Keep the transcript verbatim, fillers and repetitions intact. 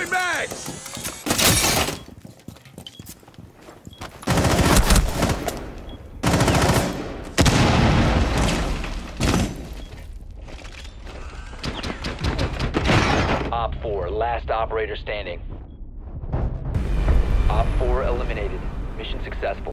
Dropping bags! Op four, last operator standing. Op four eliminated. Mission successful.